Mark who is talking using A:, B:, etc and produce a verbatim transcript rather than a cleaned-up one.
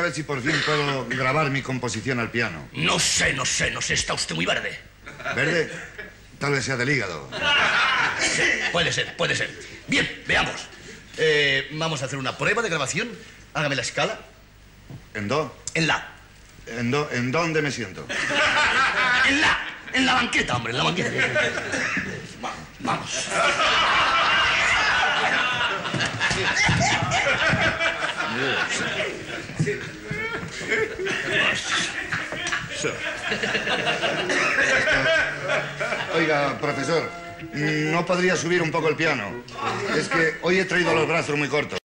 A: saber si por fin puedo grabar mi composición al piano.
B: No sé, no sé, no sé. Está usted muy verde.
A: ¿Verde? Tal vez sea del hígado.
B: Sí, puede ser, puede ser. Bien, veamos. Eh, vamos a hacer una prueba de grabación. Hágame la escala.
A: ¿En do?
B: En la.
A: ¿En, do, ¿En dónde me siento?
B: En la. En la banqueta, hombre, en la banqueta. Va, vamos.
A: Oiga, profesor, ¿no podría subir un poco el piano? Es que hoy he traído los brazos muy cortos.